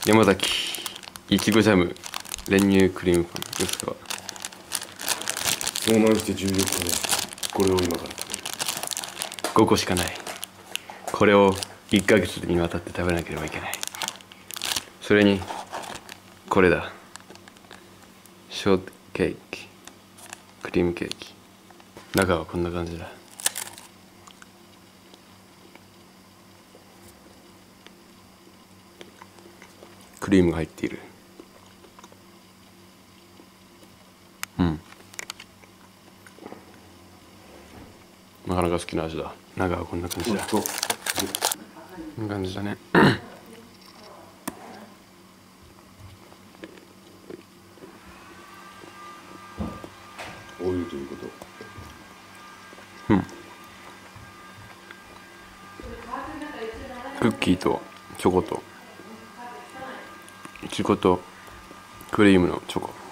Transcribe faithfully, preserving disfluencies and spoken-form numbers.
山崎いちごジャム練乳クリームパンですか。 もう何してじゅうよっかめ、これを今から食べる。 ごこしかない。これをいっかげつにわたって食べなければいけない。それにこれだ。ショートケーキ、クリームケーキ。中はこんな感じだ。クリームが入っている。うん、なかなか好きな味だ。中はこんな感じだ。こんな感じだね。 オイルということ。 うん。クッキーとチョコといちごとクリームのチョコ。